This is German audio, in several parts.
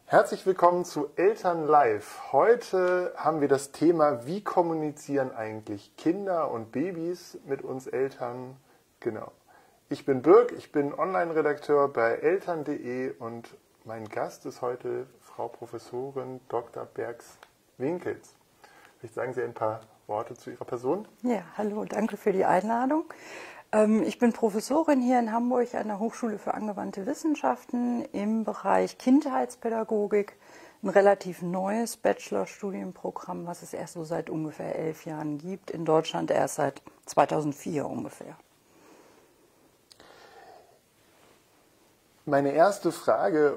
Herzlich willkommen zu Eltern Live. Heute haben wir das Thema, wie kommunizieren eigentlich Kinder und Babys mit uns Eltern? Genau. Ich bin Birg, ich bin Online-Redakteur bei eltern.de und mein Gast ist heute Frau Professorin Dr. Bergs-Winkels. Vielleicht sagen Sie ein paar Worte zu Ihrer Person. Ja, hallo, danke für die Einladung. Ich bin Professorin hier in Hamburg an der Hochschule für angewandte Wissenschaften im Bereich Kindheitspädagogik. Ein relativ neues Bachelorstudienprogramm, was es erst so seit ungefähr 11 Jahren gibt. In Deutschland erst seit 2004 ungefähr. Meine erste Frage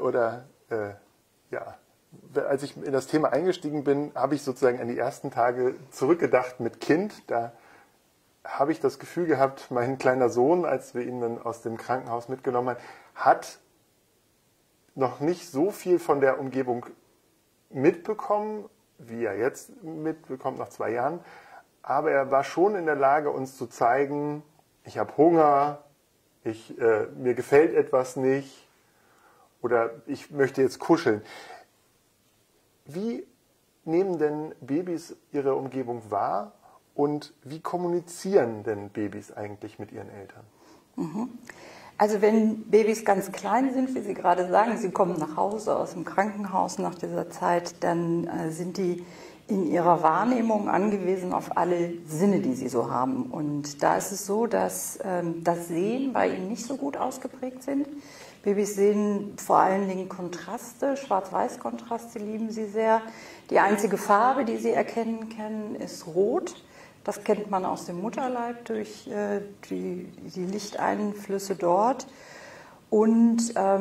als ich in das Thema eingestiegen bin, habe ich sozusagen an die ersten Tage zurückgedacht mit Kind. Da habe ich das Gefühl gehabt, mein kleiner Sohn, als wir ihn dann aus dem Krankenhaus mitgenommen haben, hat noch nicht so viel von der Umgebung mitbekommen, wie er jetzt mitbekommt nach 2 Jahren. Aber er war schon in der Lage, uns zu zeigen, ich habe Hunger, mir gefällt etwas nicht oder ich möchte jetzt kuscheln. Wie nehmen denn Babys ihre Umgebung wahr? Und wie kommunizieren denn Babys eigentlich mit ihren Eltern? Also wenn Babys ganz klein sind, wie Sie gerade sagen, sie kommen nach Hause aus dem Krankenhaus nach dieser Zeit, dann sind die in ihrer Wahrnehmung angewiesen auf alle Sinne, die sie so haben. Und da ist es so, dass das Sehen bei ihnen nicht so gut ausgeprägt sind. Babys sehen vor allen Dingen Kontraste, Schwarz-Weiß-Kontraste lieben sie sehr. Die einzige Farbe, die sie erkennen können, ist Rot. Das kennt man aus dem Mutterleib durch die Lichteinflüsse dort. Und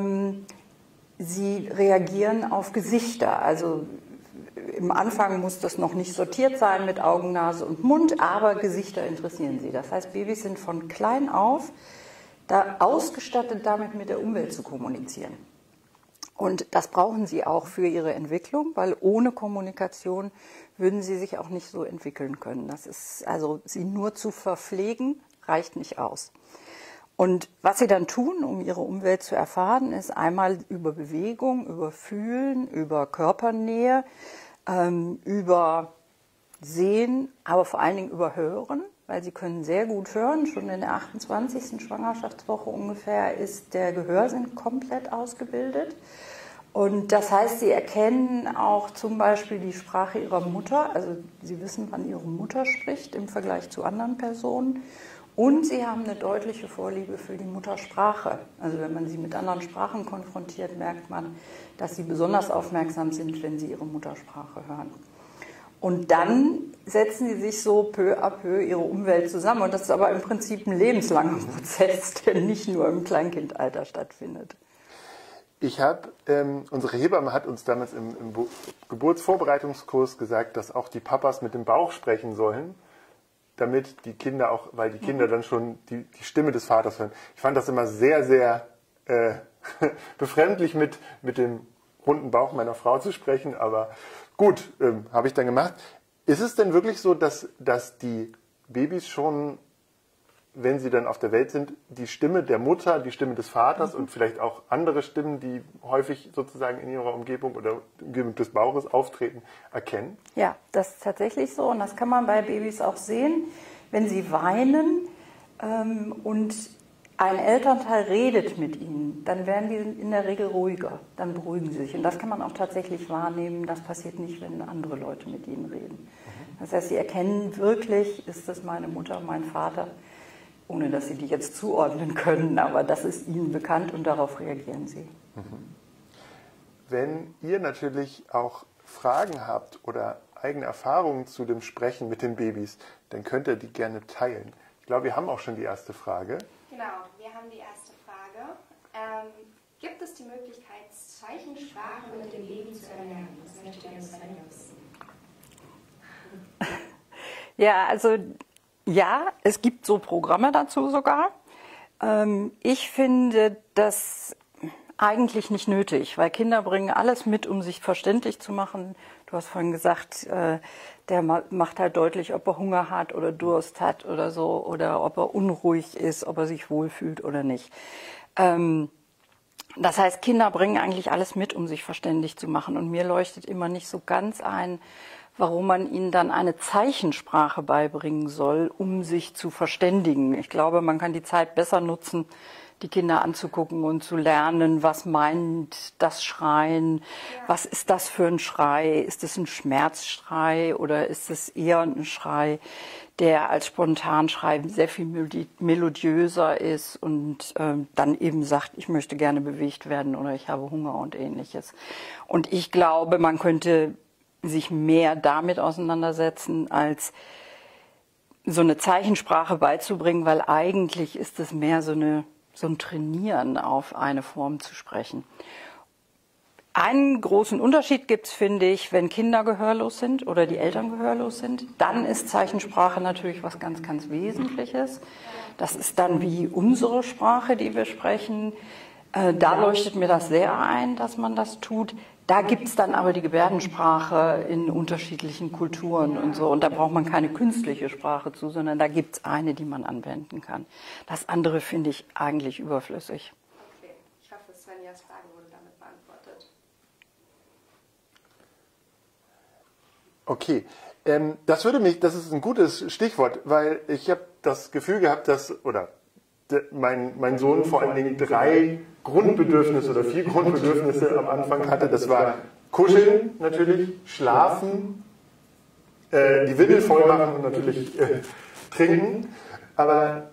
sie reagieren auf Gesichter. Also im Anfang muss das noch nicht sortiert sein mit Augen, Nase und Mund, aber Gesichter interessieren sie. Das heißt, Babys sind von klein auf da ausgestattet, damit mit der Umwelt zu kommunizieren. Und das brauchen sie auch für ihre Entwicklung, weil ohne Kommunikation würden sie sich auch nicht so entwickeln können. Das ist, also sie nur zu verpflegen, reicht nicht aus. Und was sie dann tun, um ihre Umwelt zu erfahren, ist einmal über Bewegung, über Fühlen, über Körpernähe, über Sehen, aber vor allen Dingen über Hören, weil sie können sehr gut hören. Schon in der 28. Schwangerschaftswoche ungefähr ist der Gehörsinn komplett ausgebildet. Und das heißt, sie erkennen auch zum Beispiel die Sprache ihrer Mutter, also sie wissen, wann ihre Mutter spricht im Vergleich zu anderen Personen. Und sie haben eine deutliche Vorliebe für die Muttersprache. Also wenn man sie mit anderen Sprachen konfrontiert, merkt man, dass sie besonders aufmerksam sind, wenn sie ihre Muttersprache hören. Und dann setzen sie sich so peu à peu ihre Umwelt zusammen. Und das ist aber im Prinzip ein lebenslanger Prozess, der nicht nur im Kleinkindalter stattfindet. Unsere Hebamme hat uns damals im Geburtsvorbereitungskurs gesagt, dass auch die Papas mit dem Bauch sprechen sollen, damit die Kinder auch, weil die Kinder dann schon die Stimme des Vaters hören. Ich fand das immer sehr, sehr befremdlich, mit dem runden Bauch meiner Frau zu sprechen, aber gut, habe ich dann gemacht. Ist es denn wirklich so, dass die Babys schon, wenn sie dann auf der Welt sind, die Stimme der Mutter, die Stimme des Vaters und vielleicht auch andere Stimmen, die häufig sozusagen in ihrer Umgebung oder Umgebung des Bauches auftreten, erkennen? Ja, das ist tatsächlich so und das kann man bei Babys auch sehen. Wenn sie weinen und ein Elternteil redet mit ihnen, dann werden die in der Regel ruhiger, dann beruhigen sie sich. Und das kann man auch tatsächlich wahrnehmen, das passiert nicht, wenn andere Leute mit ihnen reden. Das heißt, sie erkennen wirklich, ist das meine Mutter, mein Vater, ohne dass sie die jetzt zuordnen können, aber das ist ihnen bekannt und darauf reagieren sie. Wenn ihr natürlich auch Fragen habt oder eigene Erfahrungen zu dem Sprechen mit den Babys, dann könnt ihr die gerne teilen. Ich glaube, wir haben auch schon die erste Frage. Genau, wir haben die erste Frage. Gibt es die Möglichkeit, Zeichensprache mit dem Baby zu erlernen? Das möchte gerne Svenja wissen. Ja, also ja, es gibt so Programme dazu sogar. Ich finde das eigentlich nicht nötig, weil Kinder bringen alles mit, um sich verständlich zu machen. Du hast vorhin gesagt, der macht halt deutlich, ob er Hunger hat oder Durst hat oder so, oder ob er unruhig ist, ob er sich wohlfühlt oder nicht. Das heißt, Kinder bringen eigentlich alles mit, um sich verständlich zu machen. Und mir leuchtet immer nicht so ganz ein, warum man ihnen dann eine Zeichensprache beibringen soll, um sich zu verständigen. Ich glaube, man kann die Zeit besser nutzen, die Kinder anzugucken und zu lernen, was meint das Schreien, was ist das für ein Schrei, ist es ein Schmerzschrei oder ist es eher ein Schrei, der als Spontanschrei sehr viel melodiöser ist und dann eben sagt, ich möchte gerne bewegt werden oder ich habe Hunger und Ähnliches. Und ich glaube, man könnte sich mehr damit auseinandersetzen, als so eine Zeichensprache beizubringen, weil eigentlich ist es mehr so ein Trainieren auf eine Form zu sprechen. Einen großen Unterschied gibt es, finde ich, wenn Kinder gehörlos sind oder die Eltern gehörlos sind. Dann ist Zeichensprache natürlich was ganz, ganz Wesentliches. Das ist dann wie unsere Sprache, die wir sprechen. Da leuchtet mir das sehr ein, dass man das tut. Da gibt es dann aber die Gebärdensprache in unterschiedlichen Kulturen und so. Und da braucht man keine künstliche Sprache zu, sondern da gibt es eine, die man anwenden kann. Das andere finde ich eigentlich überflüssig. Okay, ich hoffe, Svenjas Frage wurde damit beantwortet. Okay, das ist ein gutes Stichwort, weil ich habe das Gefühl gehabt, dass, mein Sohn vor allen Dingen 3 Grundbedürfnisse oder 4 Grundbedürfnisse am Anfang hatte. Das war Kuscheln natürlich, Schlafen, die Windel voll machen und natürlich trinken. Aber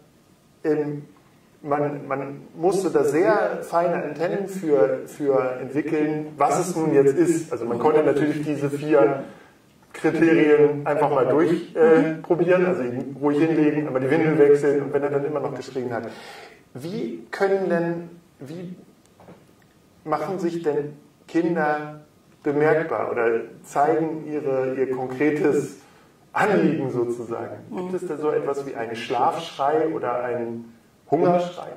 man musste da sehr feine Antennen für entwickeln, was es nun jetzt ist. Also man konnte natürlich diese 4 Kriterien einfach mal durchprobieren, also ihn ruhig hinlegen, aber die Windeln wechseln und wenn er dann immer noch geschrien hat. Wie machen sich denn Kinder bemerkbar oder zeigen ihr konkretes Anliegen sozusagen? Gibt es da so etwas wie einen Schlafschrei oder einen Hungerschrei?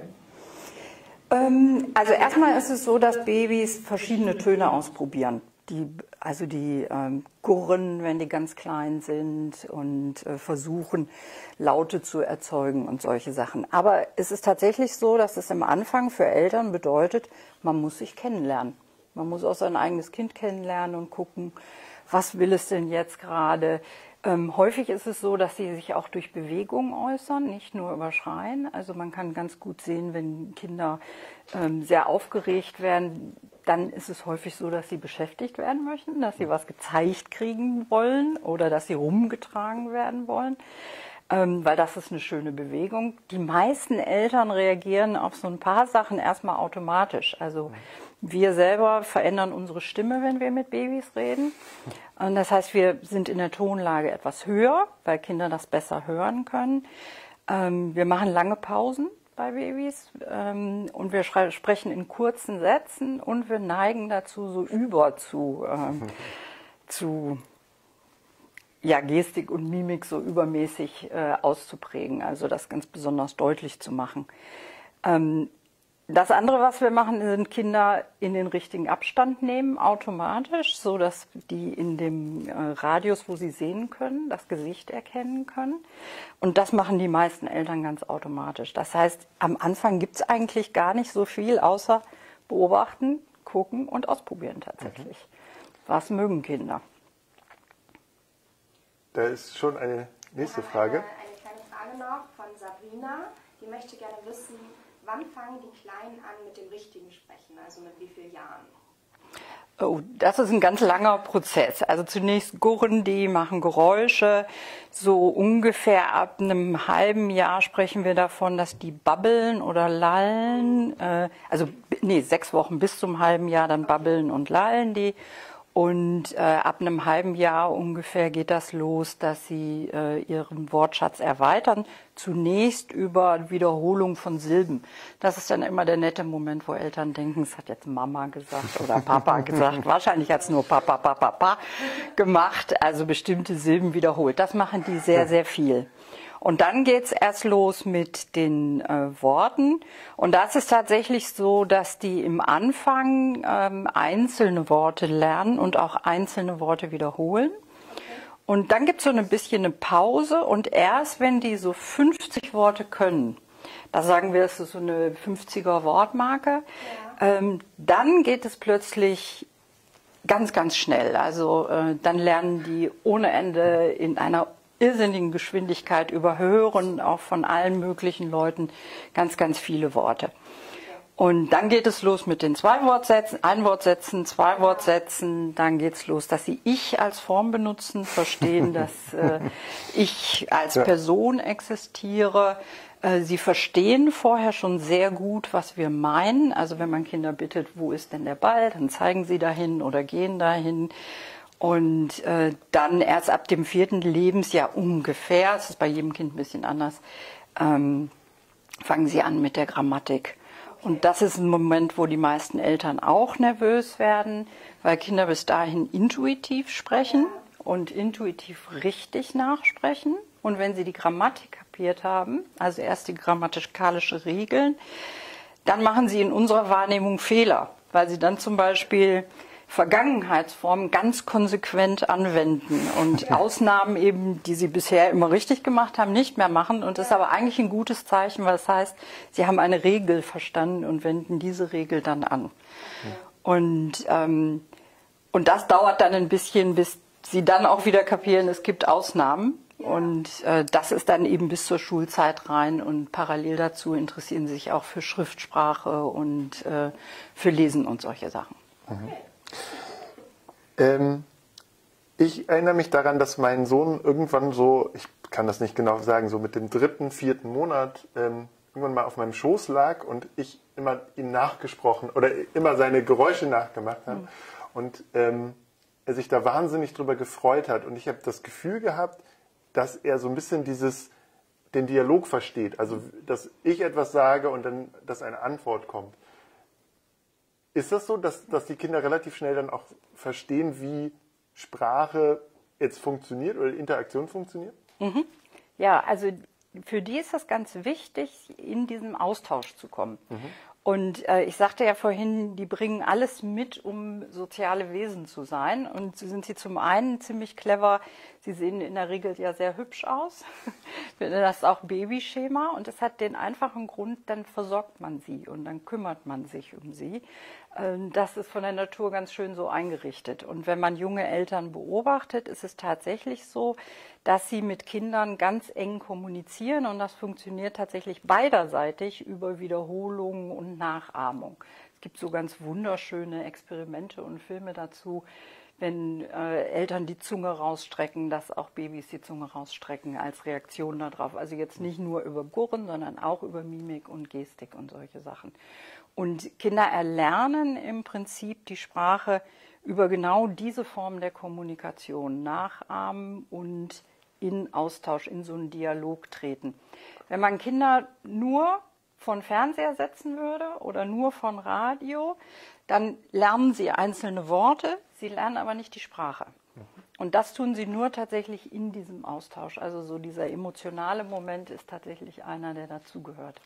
Also erstmal ist es so, dass Babys verschiedene Töne ausprobieren. Die gurren, wenn die ganz klein sind und versuchen, Laute zu erzeugen und solche Sachen. Aber es ist tatsächlich so, dass es am Anfang für Eltern bedeutet, man muss sich kennenlernen. Man muss auch sein eigenes Kind kennenlernen und gucken, was will es denn jetzt gerade. Häufig ist es so, dass sie sich auch durch Bewegung äußern, nicht nur über Schreien. Also man kann ganz gut sehen, wenn Kinder sehr aufgeregt werden, dann ist es häufig so, dass sie beschäftigt werden möchten, dass sie was gezeigt kriegen wollen oder dass sie rumgetragen werden wollen, weil das ist eine schöne Bewegung. Die meisten Eltern reagieren auf so ein paar Sachen erstmal automatisch. Also wir selber verändern unsere Stimme, wenn wir mit Babys reden. Und das heißt, wir sind in der Tonlage etwas höher, weil Kinder das besser hören können. Wir machen lange Pausen bei Babys und wir sprechen in kurzen Sätzen und wir neigen dazu, so zu Gestik und Mimik so übermäßig auszuprägen, also das ganz besonders deutlich zu machen. Das andere, was wir machen, sind Kinder in den richtigen Abstand nehmen, automatisch, so dass die in dem Radius, wo sie sehen können, das Gesicht erkennen können. Und das machen die meisten Eltern ganz automatisch. Das heißt, am Anfang gibt es eigentlich gar nicht so viel, außer beobachten, gucken und ausprobieren tatsächlich. Was mögen Kinder? Da ist schon eine nächste Frage. Eine kleine Frage noch von Sabrina. Die möchte gerne wissen, wann fangen die Kleinen an mit dem richtigen Sprechen, also mit wie vielen Jahren? Oh, das ist ein ganz langer Prozess. Also zunächst gurren die, machen Geräusche. So ungefähr ab einem halben Jahr sprechen wir davon, dass die babbeln oder lallen. 6 Wochen bis zum halben Jahr, dann babbeln und lallen die. Und ab einem halben Jahr ungefähr geht das los, dass sie ihren Wortschatz erweitern. Zunächst über Wiederholung von Silben. Das ist dann immer der nette Moment, wo Eltern denken, es hat jetzt Mama gesagt oder Papa gesagt. Wahrscheinlich hat es nur Papa gemacht, also bestimmte Silben wiederholt. Das machen die sehr, sehr viel. Und dann geht's erst los mit den Worten. Und das ist tatsächlich so, dass die im Anfang einzelne Worte lernen und auch einzelne Worte wiederholen. Und dann gibt's so ein bisschen eine Pause. Und erst wenn die so 50 Worte können, da sagen wir, es ist so eine 50er Wortmarke, Dann geht es plötzlich ganz, ganz schnell. Also dann lernen die ohne Ende in einer irrsinnigen Geschwindigkeit überhören, auch von allen möglichen Leuten, ganz, ganz viele Worte. Und dann geht es los mit den Zwei-Wortsätzen, Ein-Wortsätzen, Zwei-Wortsätzen. Dann geht es los, dass sie Ich als Form benutzen, verstehen, dass ich als Person existiere. Sie verstehen vorher schon sehr gut, was wir meinen. Also wenn man Kinder bittet, wo ist denn der Ball, dann zeigen sie dahin oder gehen dahin. Und dann erst ab dem 4. Lebensjahr ungefähr, das ist bei jedem Kind ein bisschen anders, fangen sie an mit der Grammatik. Und das ist ein Moment, wo die meisten Eltern auch nervös werden, weil Kinder bis dahin intuitiv sprechen und intuitiv richtig nachsprechen. Und wenn sie die Grammatik kapiert haben, also erst die grammatikalische Regeln, dann machen sie in unserer Wahrnehmung Fehler, weil sie dann zum Beispiel Vergangenheitsformen ganz konsequent anwenden und Ausnahmen eben, die sie bisher immer richtig gemacht haben, nicht mehr machen. Und das ist aber eigentlich ein gutes Zeichen, weil das heißt, sie haben eine Regel verstanden und wenden diese Regel dann an. Und das dauert dann ein bisschen, bis sie dann auch wieder kapieren, es gibt Ausnahmen. Und das ist dann eben bis zur Schulzeit rein. Und parallel dazu interessieren sie sich auch für Schriftsprache und für Lesen und solche Sachen. Ich erinnere mich daran, dass mein Sohn irgendwann so, ich kann das nicht genau sagen, so mit dem 3., 4. Monat irgendwann mal auf meinem Schoß lag und ich immer ihn nachgesprochen oder immer seine Geräusche nachgemacht habe. Und er sich da wahnsinnig drüber gefreut hat. Und ich habe das Gefühl gehabt, dass er so ein bisschen den Dialog versteht. Also, dass ich etwas sage und dann, dass eine Antwort kommt. Ist das so, dass die Kinder relativ schnell dann auch verstehen, wie Sprache jetzt funktioniert oder Interaktion funktioniert? Mhm. Ja, also für die ist das ganz wichtig, in diesem Austausch zu kommen. Und ich sagte ja vorhin, die bringen alles mit, um soziale Wesen zu sein. Und so sind sie zum einen ziemlich clever. Sie sehen in der Regel ja sehr hübsch aus. Das ist auch Babyschema. Und das hat den einfachen Grund, dann versorgt man sie und dann kümmert man sich um sie. Das ist von der Natur ganz schön so eingerichtet. Und wenn man junge Eltern beobachtet, ist es tatsächlich so, dass sie mit Kindern ganz eng kommunizieren. Und das funktioniert tatsächlich beiderseitig über Wiederholungen und Nachahmung. Es gibt so ganz wunderschöne Experimente und Filme dazu, wenn Eltern die Zunge rausstrecken, dass auch Babys die Zunge rausstrecken als Reaktion darauf. Also jetzt nicht nur über Gurren, sondern auch über Mimik und Gestik und solche Sachen. Und Kinder erlernen im Prinzip die Sprache über genau diese Form der Kommunikation, nachahmen und in Austausch, in so einen Dialog treten. Wenn man Kinder nur von Fernseher setzen würde oder nur von Radio, dann lernen sie einzelne Worte, sie lernen aber nicht die Sprache. Und das tun sie nur tatsächlich in diesem Austausch. Also so dieser emotionale Moment ist tatsächlich einer, der dazugehört.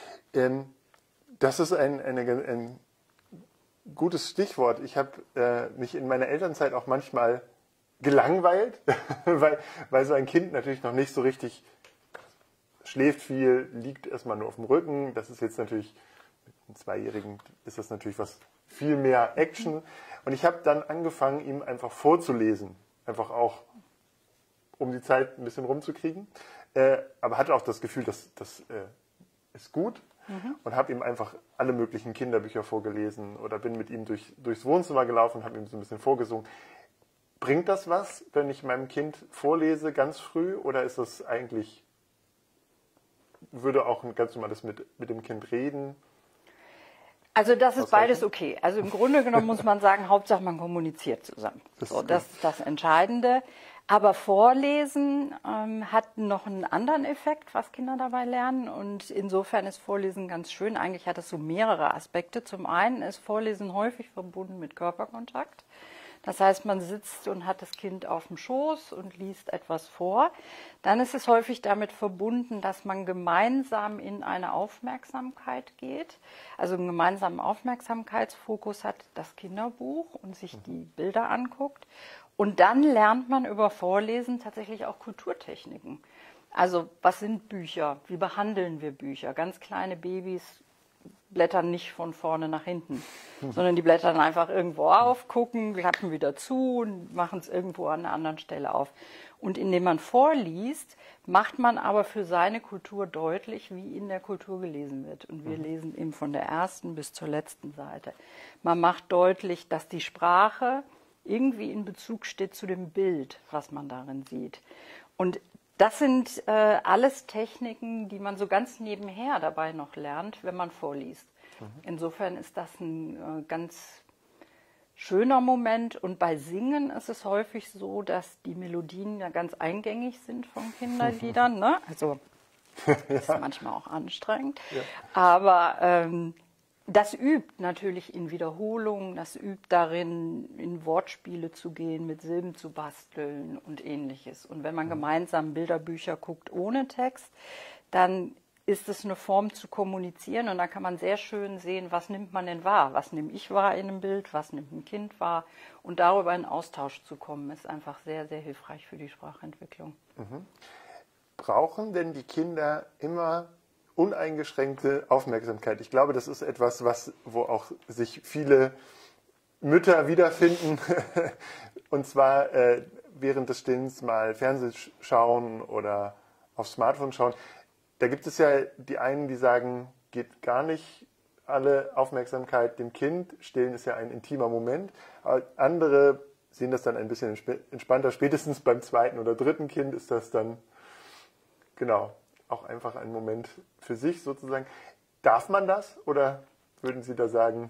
Das ist ein gutes Stichwort. Ich habe mich in meiner Elternzeit auch manchmal gelangweilt, weil so ein Kind natürlich noch nicht so richtig schläft viel, liegt erstmal nur auf dem Rücken. Das ist jetzt natürlich, mit einem Zweijährigen ist das natürlich was viel mehr Action. Und ich habe dann angefangen, ihm einfach vorzulesen. Einfach auch, um die Zeit ein bisschen rumzukriegen. Aber hatte auch das Gefühl, das ist gut. Und habe ihm einfach alle möglichen Kinderbücher vorgelesen oder bin mit ihm durchs Wohnzimmer gelaufen und habe ihm so ein bisschen vorgesungen. Bringt das was, wenn ich meinem Kind vorlese ganz früh, oder ist das eigentlich, würde auch ein ganz normales mit dem Kind reden? Also das ist beides okay. Also im Grunde genommen muss man sagen, Hauptsache man kommuniziert zusammen. Das ist das Entscheidende. Aber Vorlesen hat noch einen anderen Effekt, was Kinder dabei lernen. Und insofern ist Vorlesen ganz schön. Eigentlich hat es so mehrere Aspekte. Zum einen ist Vorlesen häufig verbunden mit Körperkontakt. Das heißt, man sitzt und hat das Kind auf dem Schoß und liest etwas vor. Dann ist es häufig damit verbunden, dass man gemeinsam in eine Aufmerksamkeit geht. Also einen gemeinsamen Aufmerksamkeitsfokus hat das Kinderbuch und sich die Bilder anguckt. Und dann lernt man über Vorlesen tatsächlich auch Kulturtechniken. Also was sind Bücher? Wie behandeln wir Bücher? Ganz kleine Babys blättern nicht von vorne nach hinten, sondern die blättern einfach irgendwo auf, gucken, klappen wieder zu und machen es irgendwo an einer anderen Stelle auf. Und indem man vorliest, macht man aber für seine Kultur deutlich, wie in der Kultur gelesen wird. Und wir lesen eben von der ersten bis zur letzten Seite. Man macht deutlich, dass die Sprache irgendwie in Bezug steht zu dem Bild, was man darin sieht. Und das sind alles Techniken, die man so ganz nebenher dabei noch lernt, wenn man vorliest. Insofern ist das ein ganz schöner Moment. Und bei Singen ist es häufig so, dass die Melodien ja ganz eingängig sind von Kinderliedern. Ne? Also ist manchmal auch anstrengend. Ja. Aber das übt natürlich in Wiederholungen, das übt darin, in Wortspiele zu gehen, mit Silben zu basteln und Ähnliches. Und wenn man gemeinsam Bilderbücher guckt ohne Text, dann ist es eine Form zu kommunizieren und da kann man sehr schön sehen, was nimmt man denn wahr, was nehme ich wahr in einem Bild, was nimmt ein Kind wahr und darüber in Austausch zu kommen, ist einfach sehr, sehr hilfreich für die Sprachentwicklung. Brauchen denn die Kinder immer uneingeschränkte Aufmerksamkeit? Ich glaube, das ist etwas, wo auch sich viele Mütter wiederfinden und zwar während des Stillens mal Fernsehen schauen oder aufs Smartphone schauen. Da gibt es ja die einen, die sagen, geht gar nicht alle Aufmerksamkeit dem Kind. Stillen ist ja ein intimer Moment. Aber andere sehen das dann ein bisschen entspannter. Spätestens beim zweiten oder dritten Kind ist das dann, genau, auch einfach ein Moment für sich sozusagen. Darf man das oder würden Sie da sagen?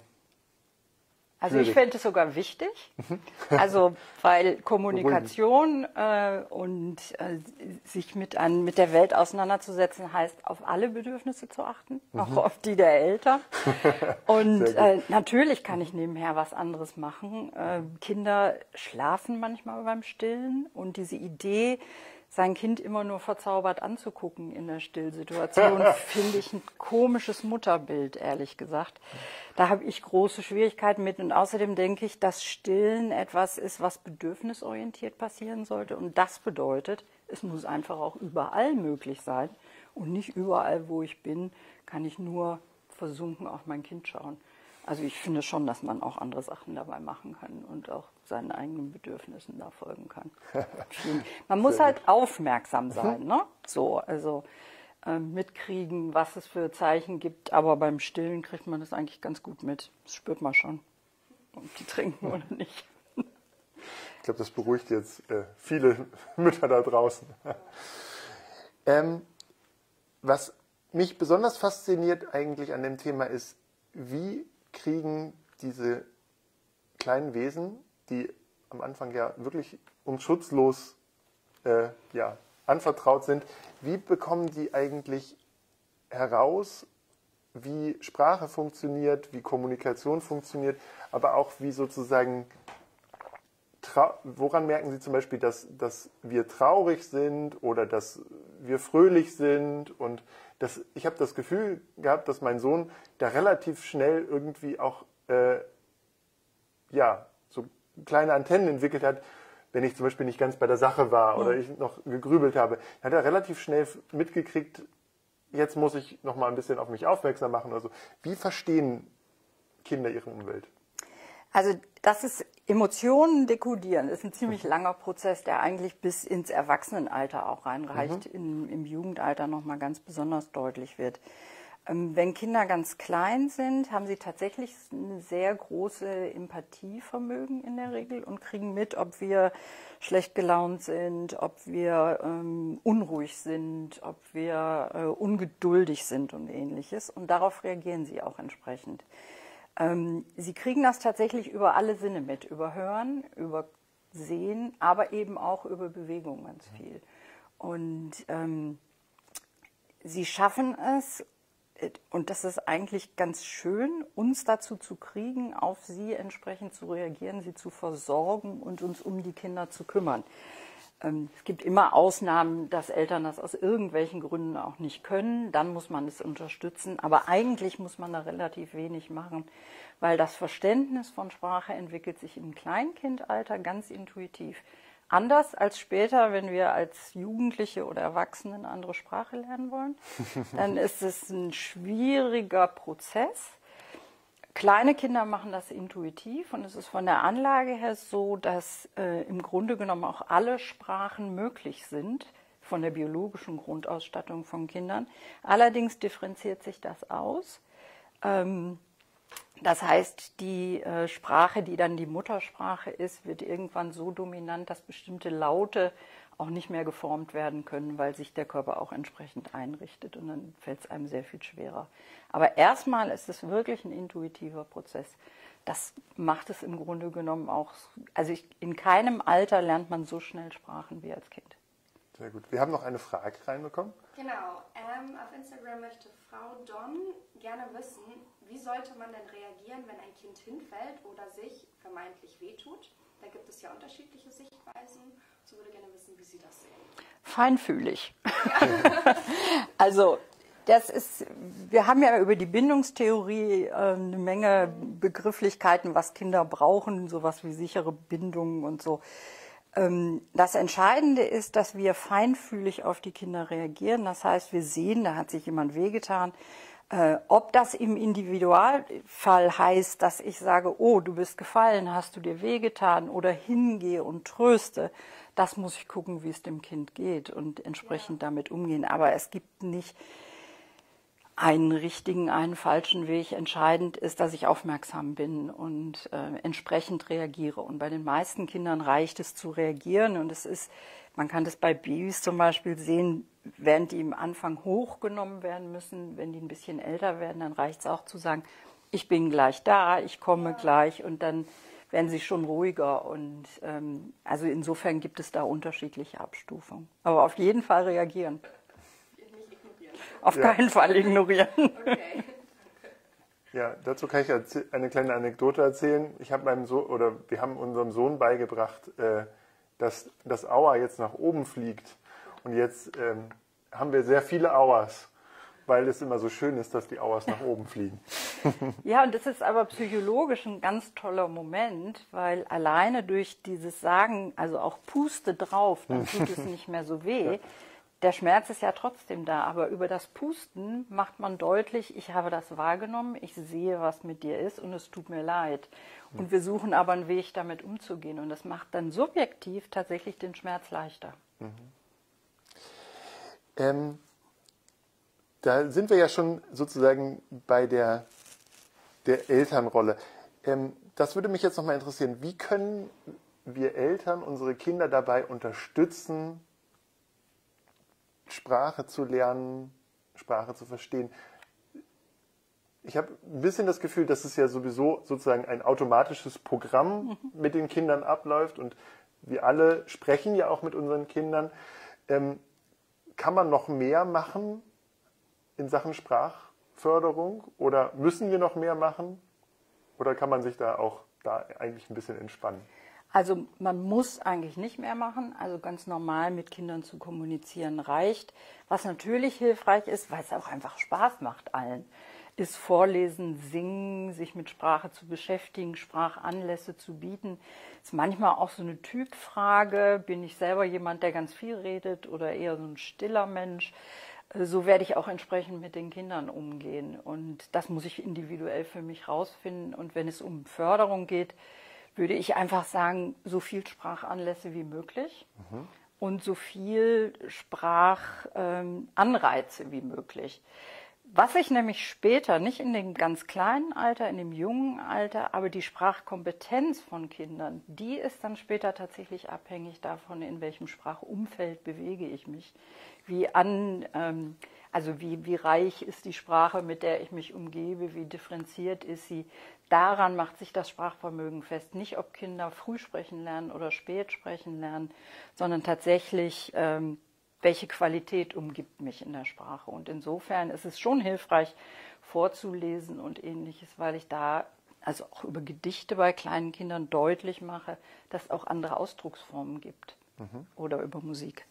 Also ich fände es sogar wichtig, also weil Kommunikation und sich mit der Welt auseinanderzusetzen heißt, auf alle Bedürfnisse zu achten, auch auf die der Eltern. Und natürlich kann ich nebenher was anderes machen. Kinder schlafen manchmal beim Stillen und diese Idee, sein Kind immer nur verzaubert anzugucken in der Stillsituation, finde ich ein komisches Mutterbild, ehrlich gesagt. Da habe ich große Schwierigkeiten mit und außerdem denke ich, dass Stillen etwas ist, was bedürfnisorientiert passieren sollte und das bedeutet, es muss einfach auch überall möglich sein und nicht überall, wo ich bin, kann ich nur versunken auf mein Kind schauen. Also ich finde schon, dass man auch andere Sachen dabei machen kann und auch seinen eigenen Bedürfnissen da folgen kann. Man muss halt aufmerksam sein, ne? So, also mitkriegen, was es für Zeichen gibt, aber beim Stillen kriegt man das eigentlich ganz gut mit. Das spürt man schon, ob die trinken oder nicht. Ich glaube, das beruhigt jetzt viele Mütter da draußen. Was mich besonders fasziniert eigentlich an dem Thema ist, wie kriegen diese kleinen Wesen, die am Anfang ja wirklich uns schutzlos anvertraut sind, wie bekommen die eigentlich heraus, wie Sprache funktioniert, wie Kommunikation funktioniert, aber auch wie sozusagen, woran merken Sie zum Beispiel, dass wir traurig sind oder dass wir fröhlich sind und ich habe das Gefühl gehabt, dass mein Sohn da relativ schnell irgendwie auch so kleine Antennen entwickelt hat, wenn ich zum Beispiel nicht ganz bei der Sache war oder ich noch gegrübelt habe. Dann hat er relativ schnell mitgekriegt, jetzt muss ich noch mal ein bisschen auf mich aufmerksam machen oder so. Wie verstehen Kinder ihre Umwelt? Also das ist Emotionen dekodieren, ist ein ziemlich langer Prozess, der eigentlich bis ins Erwachsenenalter auch reinreicht, im Jugendalter nochmal ganz besonders deutlich wird. Wenn Kinder ganz klein sind, haben sie tatsächlich ein sehr großes Empathievermögen in der Regel und kriegen mit, ob wir schlecht gelaunt sind, ob wir unruhig sind, ob wir ungeduldig sind und Ähnliches. Und darauf reagieren sie auch entsprechend. Sie kriegen das tatsächlich über alle Sinne mit, über Hören, über Sehen, aber eben auch über Bewegung ganz viel. Und sie schaffen es, und das ist eigentlich ganz schön, uns dazu zu kriegen, auf sie entsprechend zu reagieren, sie zu versorgen und uns um die Kinder zu kümmern. Es gibt immer Ausnahmen, dass Eltern das aus irgendwelchen Gründen auch nicht können. Dann muss man es unterstützen. Aber eigentlich muss man da relativ wenig machen, weil das Verständnis von Sprache entwickelt sich im Kleinkindalter ganz intuitiv. anders als später, wenn wir als Jugendliche oder Erwachsene eine andere Sprache lernen wollen. Dann ist es ein schwieriger Prozess. Kleine Kinder machen das intuitiv und es ist von der Anlage her so, dass im Grunde genommen auch alle Sprachen möglich sind, von der biologischen Grundausstattung von Kindern. Allerdings differenziert sich das aus. Das heißt, die Sprache, die dann die Muttersprache ist, wird irgendwann so dominant, dass bestimmte Laute auch nicht mehr geformt werden können, weil sich der Körper auch entsprechend einrichtet und dann fällt es einem sehr viel schwerer. Aber erstmal ist es wirklich ein intuitiver Prozess. Das macht es im Grunde genommen auch, also in keinem Alter lernt man so schnell Sprachen wie als Kind. Sehr gut. Wir haben noch eine Frage reinbekommen. Genau. Auf Instagram möchte Frau Don gerne wissen, wie sollte man denn reagieren, wenn ein Kind hinfällt oder sich vermeintlich wehtut? Da gibt es ja unterschiedliche Sichtweisen. So würde gerne wissen, wie Sie das sehen. Feinfühlig. Also wir haben ja über die Bindungstheorie eine Menge Begrifflichkeiten, was Kinder brauchen, sowas wie sichere Bindungen und so. Das Entscheidende ist, dass wir feinfühlig auf die Kinder reagieren. Das heißt, wir sehen, da hat sich jemand wehgetan. Ob das im Individualfall heißt, dass ich sage, oh, du bist gefallen, hast du dir wehgetan oder hingehe und tröste, das muss ich gucken, wie es dem Kind geht und entsprechend damit umgehen. Aber es gibt nicht einen richtigen, einen falschen Weg. Entscheidend ist, dass ich aufmerksam bin und entsprechend reagiere. Und bei den meisten Kindern reicht es zu reagieren. Und man kann das bei Babys zum Beispiel sehen, während die im Anfang hochgenommen werden müssen. Wenn die ein bisschen älter werden, dann reicht es auch zu sagen, ich bin gleich da, ich komme gleich und dann werden sie schon ruhiger. Und also insofern gibt es da unterschiedliche Abstufungen. Aber auf jeden Fall reagieren. Auf keinen Fall ignorieren. Okay. Ja, dazu kann ich eine kleine Anekdote erzählen. Wir haben unserem Sohn beigebracht, dass das Auer jetzt nach oben fliegt. Und jetzt haben wir sehr viele Auers, weil es immer so schön ist, dass die Auers nach oben fliegen. Ja, und das ist aber psychologisch ein ganz toller Moment, weil alleine durch dieses Sagen, also auch Puste drauf, dann tut es nicht mehr so weh. Der Schmerz ist ja trotzdem da, aber über das Pusten macht man deutlich, ich habe das wahrgenommen, ich sehe, was mit dir ist und es tut mir leid. Und wir suchen aber einen Weg, damit umzugehen. Und das macht dann subjektiv tatsächlich den Schmerz leichter. Da sind wir ja schon sozusagen bei der Elternrolle. Das würde mich jetzt nochmal interessieren. Wie können wir Eltern unsere Kinder dabei unterstützen, Sprache zu lernen, Sprache zu verstehen? Ich habe ein bisschen das Gefühl, dass es ja sowieso sozusagen ein automatisches Programm mit den Kindern abläuft und wir alle sprechen ja auch mit unseren Kindern. Kann man noch mehr machen in Sachen Sprachförderung oder müssen wir noch mehr machen oder kann man sich da eigentlich ein bisschen entspannen? Also man muss eigentlich nicht mehr machen, also ganz normal mit Kindern zu kommunizieren reicht. Was natürlich hilfreich ist, weil es auch einfach Spaß macht allen, ist Vorlesen, Singen, sich mit Sprache zu beschäftigen, Sprachanlässe zu bieten. Ist manchmal auch so eine Typfrage, bin ich selber jemand, der ganz viel redet oder eher so ein stiller Mensch? So werde ich auch entsprechend mit den Kindern umgehen und das muss ich individuell für mich rausfinden. Und wenn es um Förderung geht, würde ich einfach sagen, so viel Sprachanlässe wie möglich und so viel Sprachanreize wie möglich. Was ich nämlich später, nicht in dem ganz kleinen Alter, in dem jungen Alter, aber die Sprachkompetenz von Kindern, die ist dann später tatsächlich abhängig davon, in welchem Sprachumfeld bewege ich mich. Wie reich ist die Sprache, mit der ich mich umgebe, wie differenziert ist sie. Daran macht sich das Sprachvermögen fest. Nicht, ob Kinder früh sprechen lernen oder spät sprechen lernen, sondern tatsächlich, welche Qualität umgibt mich in der Sprache. Und insofern ist es schon hilfreich, vorzulesen und Ähnliches, weil ich da also auch über Gedichte bei kleinen Kindern deutlich mache, dass es auch andere Ausdrucksformen gibt oder über Musik.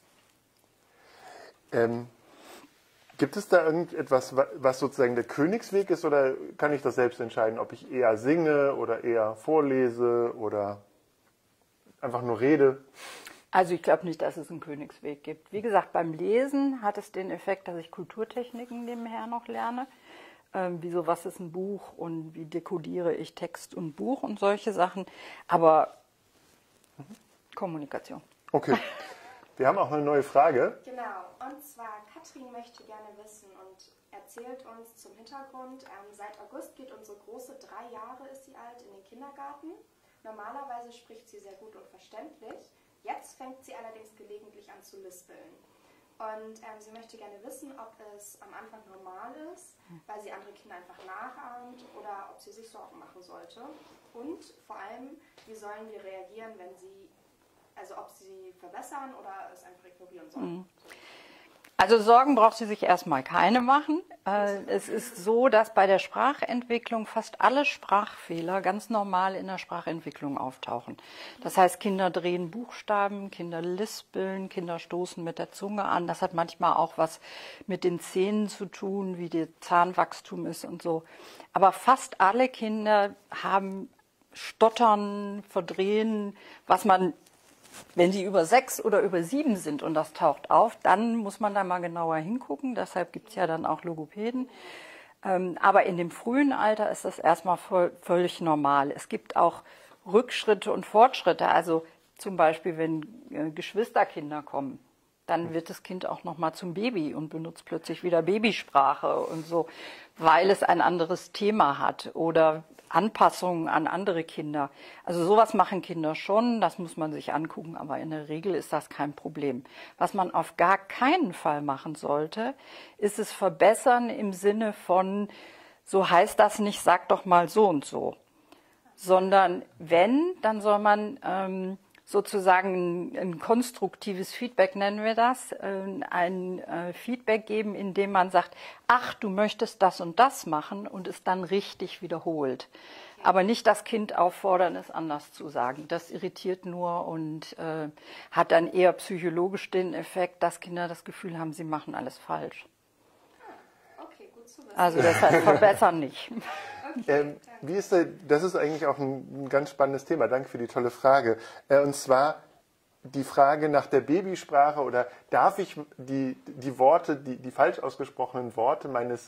Gibt es da irgendetwas, was sozusagen der Königsweg ist oder kann ich das selbst entscheiden, ob ich eher singe oder eher vorlese oder einfach nur rede? Also ich glaube nicht, dass es einen Königsweg gibt. Wie gesagt, beim Lesen hat es den Effekt, dass ich Kulturtechniken nebenher noch lerne. Wieso, was ist ein Buch und wie dekodiere ich Text und Buch und solche Sachen. Aber Kommunikation. Okay. Wir haben auch eine neue Frage. Genau, und zwar Katrin möchte gerne wissen und erzählt uns zum Hintergrund, seit August geht unsere Große, 3 Jahre ist sie alt, in den Kindergarten. Normalerweise spricht sie sehr gut und verständlich. Jetzt fängt sie allerdings gelegentlich an zu lispeln. Und sie möchte gerne wissen, ob es am Anfang normal ist, weil sie andere Kinder einfach nachahmt oder ob sie sich Sorgen machen sollte. Und vor allem, wie sollen wir reagieren, wenn sie, also ob sie verbessern oder es einfach ignorieren sollen. Also Sorgen braucht sie sich erstmal keine machen. Es ist so, dass bei der Sprachentwicklung fast alle Sprachfehler ganz normal in der Sprachentwicklung auftauchen. Das heißt, Kinder drehen Buchstaben, Kinder lispeln, Kinder stoßen mit der Zunge an. Das hat manchmal auch was mit den Zähnen zu tun, wie der Zahnwachstum ist und so. Aber fast alle Kinder haben Stottern, Verdrehen, was man... Wenn sie über 6 oder über 7 sind und das taucht auf, dann muss man da mal genauer hingucken. Deshalb gibt es ja dann auch Logopäden. Aber in dem frühen Alter ist das erstmal völlig normal. Es gibt auch Rückschritte und Fortschritte. Also zum Beispiel, wenn Geschwisterkinder kommen, dann wird das Kind auch noch mal zum Baby und benutzt plötzlich wieder Babysprache und so, weil es ein anderes Thema hat oder Anpassungen an andere Kinder. Also sowas machen Kinder schon, das muss man sich angucken, aber in der Regel ist das kein Problem. Was man auf gar keinen Fall machen sollte, ist es verbessern im Sinne von, so heißt das nicht, sag doch mal so und so. Sondern wenn, dann soll man sozusagen ein konstruktives Feedback, nennen wir das, ein Feedback geben, indem man sagt, ach, du möchtest das und das machen und es dann richtig wiederholt. Aber nicht das Kind auffordern, es anders zu sagen. Das irritiert nur und hat dann eher psychologisch den Effekt, dass Kinder das Gefühl haben, sie machen alles falsch. Okay, gut zu wissen. Also deshalb verbessern nicht. Wie ist das ist eigentlich auch ein ganz spannendes Thema. Danke für die tolle Frage. Und zwar die Frage nach der Babysprache oder darf ich die Worte, die falsch ausgesprochenen Worte meines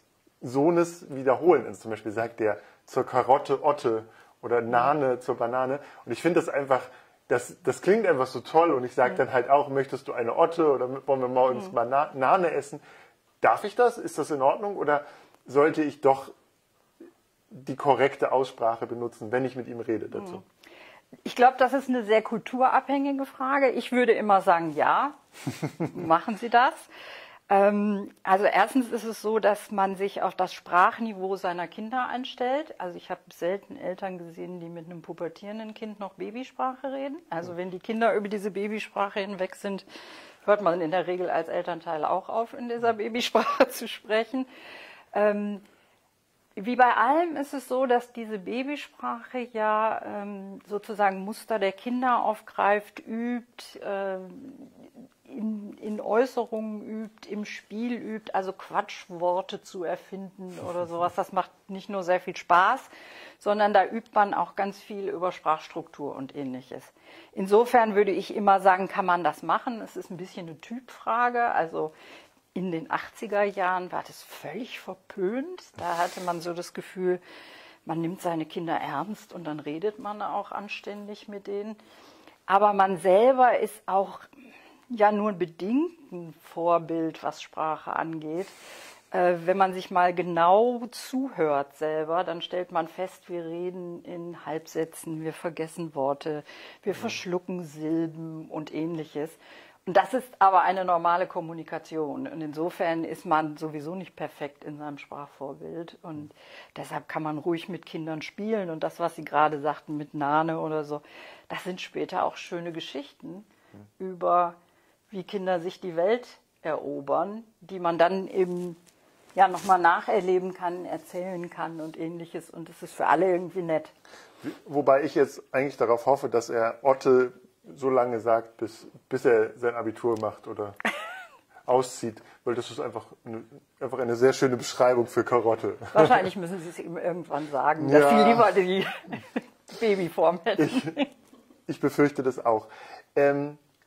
Sohnes wiederholen? Also zum Beispiel sagt der zur Karotte Otte oder Nane zur Banane. Und ich finde das einfach, das klingt einfach so toll. Und ich sage dann halt auch, möchtest du eine Otte oder wollen wir morgens Banane essen? Darf ich das? Ist das in Ordnung? Oder sollte ich doch die korrekte Aussprache benutzen, wenn ich mit ihm rede dazu? Ich glaube, das ist eine sehr kulturabhängige Frage. Ich würde immer sagen, ja, machen Sie das. Also erstens ist es so, dass man sich auf das Sprachniveau seiner Kinder einstellt. Also ich habe selten Eltern gesehen, die mit einem pubertierenden Kind noch Babysprache reden. Also wenn die Kinder über diese Babysprache hinweg sind, hört man in der Regel als Elternteil auch auf, in dieser Babysprache zu sprechen. Wie bei allem ist es so, dass diese Babysprache ja sozusagen Muster der Kinder aufgreift, übt, in Äußerungen übt, im Spiel übt, also Quatschworte zu erfinden oder sowas. Das macht nicht nur sehr viel Spaß, sondern da übt man auch ganz viel über Sprachstruktur und Ähnliches. Insofern würde ich immer sagen, kann man das machen. Es ist ein bisschen eine Typfrage, also in den 80er Jahren war das völlig verpönt. Da hatte man so das Gefühl, man nimmt seine Kinder ernst und dann redet man auch anständig mit denen. Aber man selber ist auch ja nur bedingt ein Vorbild, was Sprache angeht. Wenn man sich mal genau zuhört selber, dann stellt man fest, wir reden in Halbsätzen, wir vergessen Worte, wir verschlucken Silben und Ähnliches. Und das ist aber eine normale Kommunikation. Und insofern ist man sowieso nicht perfekt in seinem Sprachvorbild. Und deshalb kann man ruhig mit Kindern spielen. Und das, was Sie gerade sagten mit Nane oder so, das sind später auch schöne Geschichten über, wie Kinder sich die Welt erobern, die man dann eben ja nochmal nacherleben kann, erzählen kann und Ähnliches. Und das ist für alle irgendwie nett. Wobei ich jetzt eigentlich darauf hoffe, dass er Otte so lange sagt, bis er sein Abitur macht oder auszieht, weil das ist einfach eine sehr schöne Beschreibung für Karotte. Wahrscheinlich müssen Sie es ihm irgendwann sagen, dass Sie lieber die Babyform hätten. Ich befürchte das auch.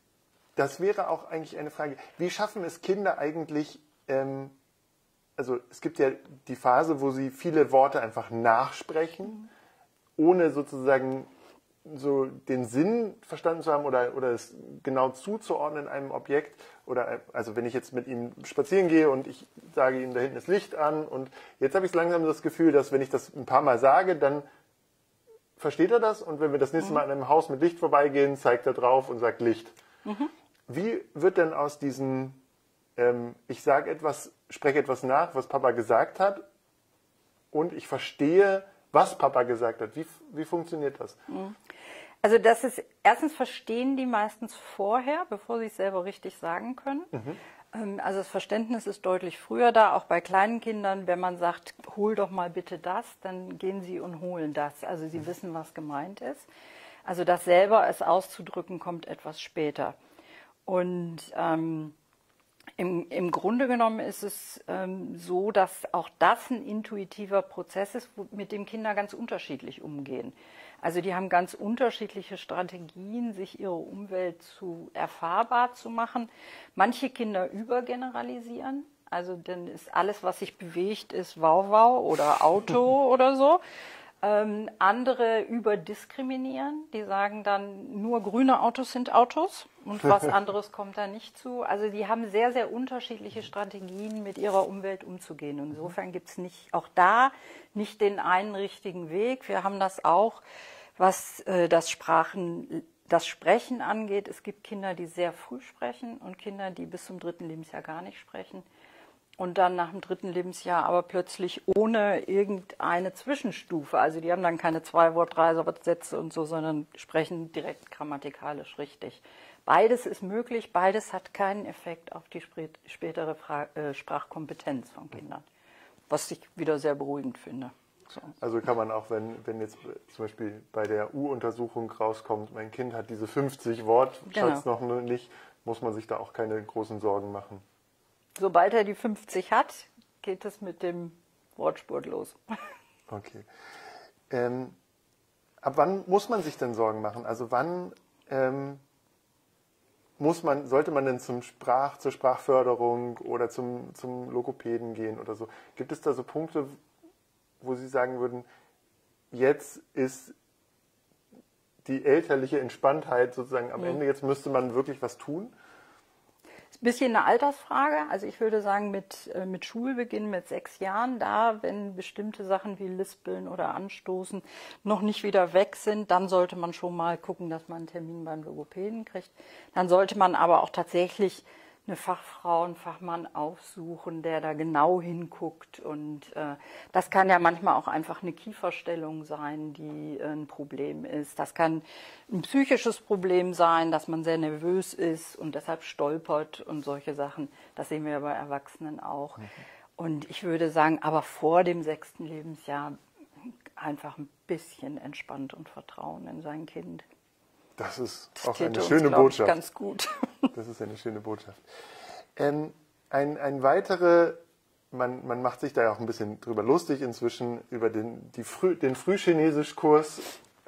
Das wäre auch eigentlich eine Frage. Wie schaffen es Kinder eigentlich, also es gibt ja die Phase, wo sie viele Worte einfach nachsprechen, ohne sozusagen so den Sinn verstanden zu haben oder es genau zuzuordnen einem Objekt. Oder also wenn ich jetzt mit ihm spazieren gehe und ich sage ihm, da hinten ist Licht an und jetzt habe ich langsam das Gefühl, dass wenn ich das ein paar Mal sage, dann versteht er das und wenn wir das nächste Mal an einem Haus mit Licht vorbeigehen, zeigt er drauf und sagt Licht. Wie wird denn aus diesem, ich sage etwas, spreche etwas nach, was Papa gesagt hat und ich verstehe, was Papa gesagt hat. Wie funktioniert das? Also das ist, erstens verstehen die meistens vorher, bevor sie es selber richtig sagen können. Also das Verständnis ist deutlich früher da, auch bei kleinen Kindern. Wenn man sagt, hol doch mal bitte das, dann gehen sie und holen das. Also sie wissen, was gemeint ist. Also das selber es auszudrücken, kommt etwas später. Und im Grunde genommen ist es so, dass auch das ein intuitiver Prozess ist, mit dem Kinder ganz unterschiedlich umgehen. Also die haben ganz unterschiedliche Strategien, sich ihre Umwelt erfahrbar zu machen. Manche Kinder übergeneralisieren, also dann ist alles, was sich bewegt, ist Wauwau oder Auto oder so. Andere überdiskriminieren, die sagen dann, nur grüne Autos sind Autos und was anderes kommt da nicht zu. Also die haben sehr, sehr unterschiedliche Strategien, mit ihrer Umwelt umzugehen. Und insofern gibt es auch da nicht den einen richtigen Weg. Wir haben das auch, was das Sprechen angeht. Es gibt Kinder, die sehr früh sprechen und Kinder, die bis zum 3. Lebensjahr gar nicht sprechen. Und dann nach dem 3. Lebensjahr aber plötzlich ohne irgendeine Zwischenstufe. Also die haben dann keine 2-Wort-3-Sätze und so, sondern sprechen direkt grammatikalisch richtig. Beides ist möglich, beides hat keinen Effekt auf die spätere Sprachkompetenz von Kindern. Was ich wieder sehr beruhigend finde. So. Also kann man auch, wenn jetzt zum Beispiel bei der U-Untersuchung rauskommt, mein Kind hat diese 50 Wortschatz noch nicht, muss man sich da auch keine großen Sorgen machen. Sobald er die 50 hat, geht es mit dem Wortspurt los. Okay. Ab wann muss man sich denn Sorgen machen? Also wann sollte man denn zur Sprachförderung oder zum Logopäden gehen oder so? Gibt es da so Punkte, wo Sie sagen würden, jetzt ist die elterliche Entspanntheit sozusagen am Ende, jetzt müsste man wirklich was tun? Ist ein bisschen eine Altersfrage. Also ich würde sagen, mit Schulbeginn, mit 6 Jahren, wenn bestimmte Sachen wie Lispeln oder Anstoßen noch nicht wieder weg sind, dann sollte man schon mal gucken, dass man einen Termin beim Logopäden kriegt. Dann sollte man aber auch tatsächlich eine Fachfrau, einen Fachmann aufsuchen, der da genau hinguckt. Und das kann ja manchmal auch einfach eine Kieferstellung sein, die ein Problem ist. Das kann ein psychisches Problem sein, dass man sehr nervös ist und deshalb stolpert und solche Sachen. Das sehen wir bei Erwachsenen auch. Und ich würde sagen, aber vor dem 6. Lebensjahr einfach ein bisschen entspannt und Vertrauen in sein Kind. Das ist auch eine schöne Botschaft. Ganz gut. Das ist eine schöne Botschaft. Ein weitere, man macht sich da ja auch ein bisschen drüber lustig inzwischen, über den Frühchinesischkurs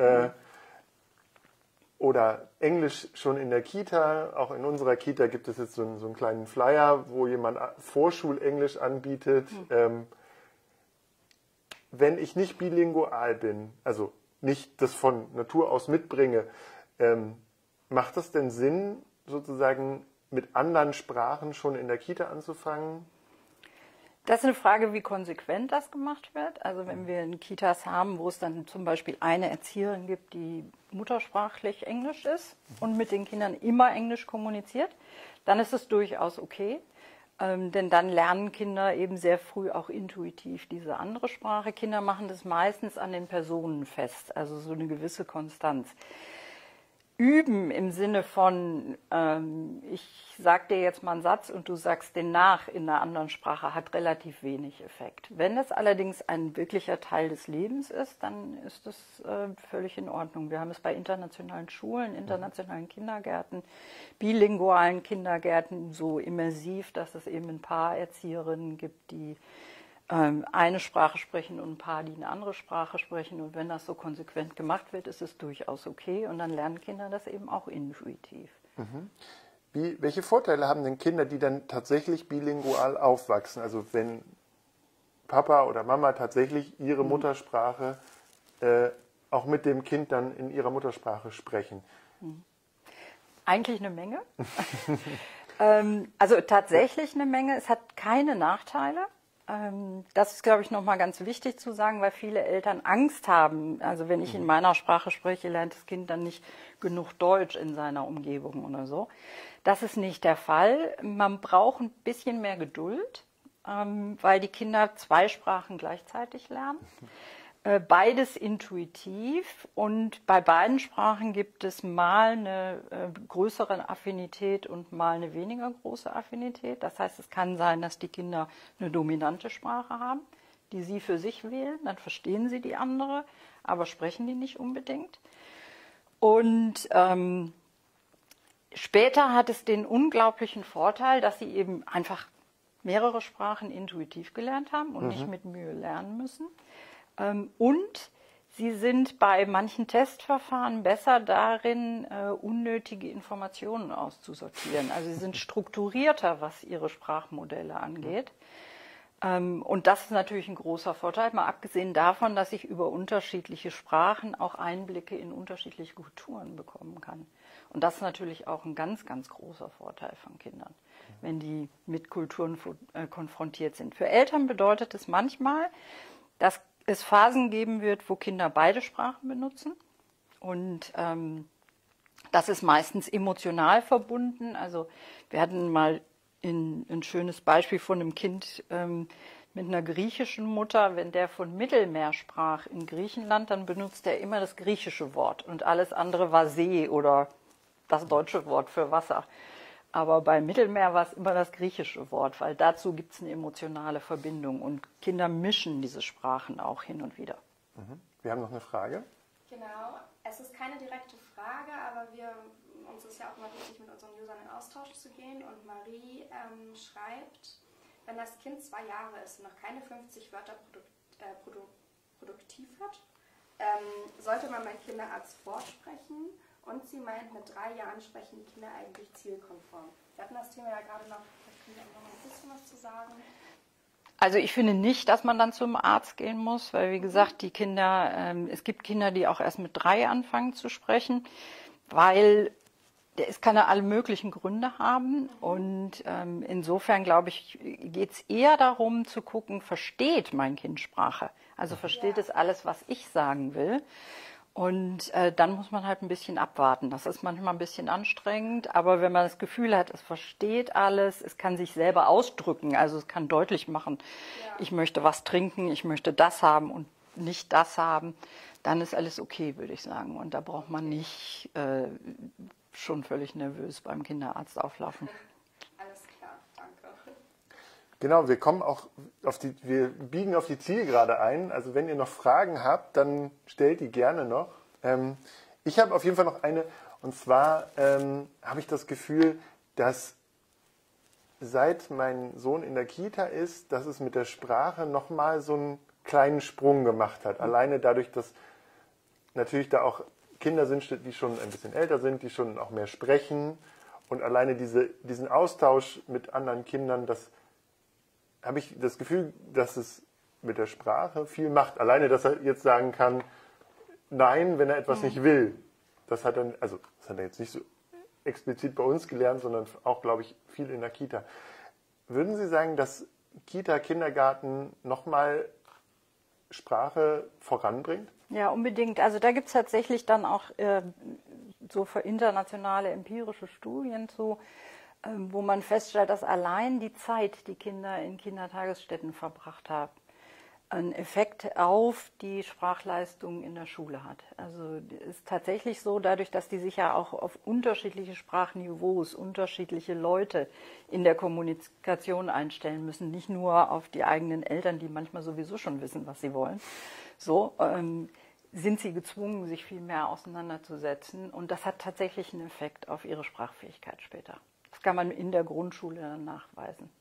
oder Englisch schon in der Kita. Auch in unserer Kita gibt es jetzt so einen kleinen Flyer, wo jemand Vorschulenglisch anbietet. Wenn ich nicht bilingual bin, also nicht das von Natur aus mitbringe, macht das denn Sinn, sozusagen mit anderen Sprachen schon in der Kita anzufangen? Das ist eine Frage, wie konsequent das gemacht wird. Also wenn wir in Kitas haben, wo es dann zum Beispiel eine Erzieherin gibt, die muttersprachlich Englisch ist und mit den Kindern immer Englisch kommuniziert, dann ist es durchaus okay. Denn dann lernen Kinder eben sehr früh auch intuitiv diese andere Sprache. Kinder machen das meistens an den Personen fest, also so eine gewisse Konstanz. Üben im Sinne von, ich sag dir jetzt mal einen Satz und du sagst den nach in einer anderen Sprache, hat relativ wenig Effekt. Wenn es allerdings ein wirklicher Teil des Lebens ist, dann ist das völlig in Ordnung. Wir haben es bei internationalen Schulen, internationalen Kindergärten, bilingualen Kindergärten so immersiv, dass es eben ein paar Erzieherinnen gibt, die eine Sprache sprechen und ein paar, die eine andere Sprache sprechen. Und wenn das so konsequent gemacht wird, ist es durchaus okay. Und dann lernen Kinder das eben auch intuitiv. Welche Vorteile haben denn Kinder, die dann tatsächlich bilingual aufwachsen? Also wenn Papa oder Mama tatsächlich ihre Muttersprache auch mit dem Kind dann in ihrer Muttersprache sprechen? Eigentlich eine Menge. Also tatsächlich eine Menge. Es hat keine Nachteile. Das ist, glaube ich, nochmal ganz wichtig zu sagen, weil viele Eltern Angst haben. Also wenn ich in meiner Sprache spreche, lernt das Kind dann nicht genug Deutsch in seiner Umgebung oder so. Das ist nicht der Fall. Man braucht ein bisschen mehr Geduld, weil die Kinder 2 Sprachen gleichzeitig lernen. Beides intuitiv, und bei beiden Sprachen gibt es mal eine größere Affinität und mal eine weniger große Affinität. Das heißt, es kann sein, dass die Kinder eine dominante Sprache haben, die sie für sich wählen, dann verstehen sie die andere, aber sprechen die nicht unbedingt. Und später hat es den unglaublichen Vorteil, dass sie eben einfach mehrere Sprachen intuitiv gelernt haben und nicht mit Mühe lernen müssen. Und sie sind bei manchen Testverfahren besser darin, unnötige Informationen auszusortieren. Also sie sind strukturierter, was ihre Sprachmodelle angeht. Und das ist natürlich ein großer Vorteil, mal abgesehen davon, dass ich über unterschiedliche Sprachen auch Einblicke in unterschiedliche Kulturen bekommen kann. Und das ist natürlich auch ein ganz, ganz großer Vorteil von Kindern, wenn die mit Kulturen konfrontiert sind. Für Eltern bedeutet es manchmal, dass es Phasen geben wird, wo Kinder beide Sprachen benutzen. Und das ist meistens emotional verbunden. Also wir hatten mal ein schönes Beispiel von einem Kind mit einer griechischen Mutter. Wenn der von Mittelmeer sprach in Griechenland, dann benutzt er immer das griechische Wort. Und alles andere war See oder das deutsche Wort für Wasser. Aber beim Mittelmeer war es immer das griechische Wort, weil dazu gibt es eine emotionale Verbindung. Und Kinder mischen diese Sprachen auch hin und wieder. Wir haben noch eine Frage. Genau, es ist keine direkte Frage, aber uns ist ja auch immer wichtig, mit unseren Usern in Austausch zu gehen. Und Marie schreibt, wenn das Kind 2 Jahre ist und noch keine 50 Wörter produktiv hat, sollte man beim Kinderarzt vorsprechen. Und sie meint, mit 3 Jahren sprechen die Kinder eigentlich zielkonform. Wir hatten das Thema ja gerade noch, vielleicht können Sie noch mal ein bisschen was zu sagen. Also ich finde nicht, dass man dann zum Arzt gehen muss, weil wie gesagt, die Kinder, es gibt Kinder, die auch erst mit 3 anfangen zu sprechen, weil es kann ja alle möglichen Gründe haben. Und insofern, glaube ich, geht es eher darum zu gucken, versteht mein Kind Sprache? Also versteht es alles, was ich sagen will? Und dann muss man halt ein bisschen abwarten. Das ist manchmal ein bisschen anstrengend, aber wenn man das Gefühl hat, es versteht alles, es kann sich selber ausdrücken, also es kann deutlich machen, ich möchte was trinken, ich möchte das haben und nicht das haben, dann ist alles okay, würde ich sagen. Und da braucht man nicht schon völlig nervös beim Kinderarzt auflaufen. Alles klar, danke. Genau, wir biegen auf die Zielgerade ein. Also wenn ihr noch Fragen habt, dann stellt die gerne noch. Ich habe auf jeden Fall noch eine, und zwar habe ich das Gefühl, dass seit mein Sohn in der Kita ist, dass es mit der Sprache nochmal so einen kleinen Sprung gemacht hat. Alleine dadurch, dass natürlich da auch Kinder sind, die schon ein bisschen älter sind, die schon auch mehr sprechen. Und alleine diesen Austausch mit anderen Kindern, das habe ich das Gefühl, dass es mit der Sprache viel macht. Alleine, dass er jetzt sagen kann, nein, wenn er etwas nicht will. Das hat er jetzt nicht so explizit bei uns gelernt, sondern auch, glaube ich, viel in der Kita. Würden Sie sagen, dass Kita, Kindergarten nochmal Sprache voranbringt? Ja, unbedingt. Also da gibt es tatsächlich dann auch so für internationale empirische Studien zu, wo man feststellt, dass allein die Zeit, die Kinder in Kindertagesstätten verbracht haben, einen Effekt auf die Sprachleistung in der Schule hat. Also es ist tatsächlich so, dadurch, dass die sich ja auch auf unterschiedliche Sprachniveaus, unterschiedliche Leute in der Kommunikation einstellen müssen, nicht nur auf die eigenen Eltern, die manchmal sowieso schon wissen, was sie wollen, so sind sie gezwungen, sich viel mehr auseinanderzusetzen. Und das hat tatsächlich einen Effekt auf ihre Sprachfähigkeit später. Das kann man in der Grundschule dann nachweisen.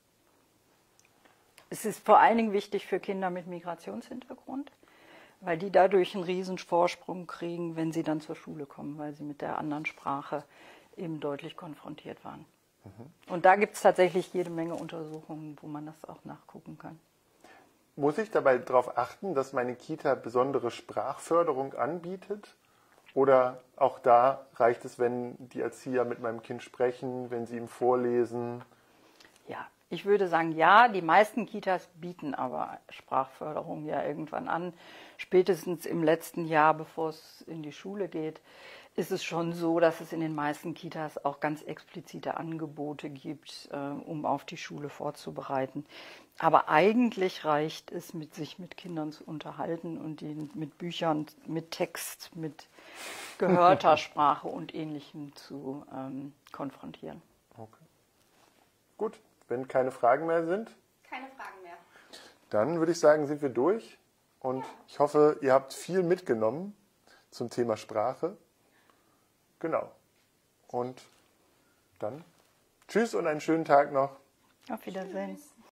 Es ist vor allen Dingen wichtig für Kinder mit Migrationshintergrund, weil die dadurch einen riesen Vorsprung kriegen, wenn sie dann zur Schule kommen, weil sie mit der anderen Sprache eben deutlich konfrontiert waren. Und da gibt es tatsächlich jede Menge Untersuchungen, wo man das auch nachgucken kann. Muss ich dabei darauf achten, dass meine Kita besondere Sprachförderung anbietet? Oder auch da reicht es, wenn die Erzieher mit meinem Kind sprechen, wenn sie ihm vorlesen? Ja, ich würde sagen, ja, die meisten Kitas bieten aber Sprachförderung ja irgendwann an. Spätestens im letzten Jahr, bevor es in die Schule geht, ist es schon so, dass es in den meisten Kitas auch ganz explizite Angebote gibt, um auf die Schule vorzubereiten. Aber eigentlich reicht es, sich mit Kindern zu unterhalten und die mit Büchern, mit Text, mit gehörter Sprache und Ähnlichem zu konfrontieren. Okay. Gut, wenn keine Fragen mehr sind, Keine Fragen mehr. dann würde ich sagen, sind wir durch. Und ich hoffe, ihr habt viel mitgenommen zum Thema Sprache. Genau. Und dann tschüss und einen schönen Tag noch. Auf Wiedersehen. Tschüss.